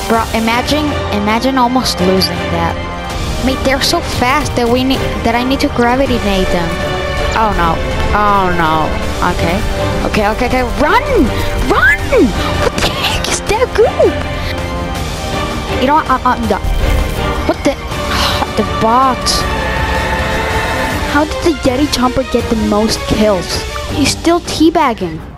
Bro, imagine almost losing that. Mate, they're so fast that I need to gravity nade them. Oh no. Oh no. Okay. Okay. Run! Run! What the heck is that group? You know what? I'm done. What the? The bot. How did the Yeti Chomper get the most kills? He's still teabagging.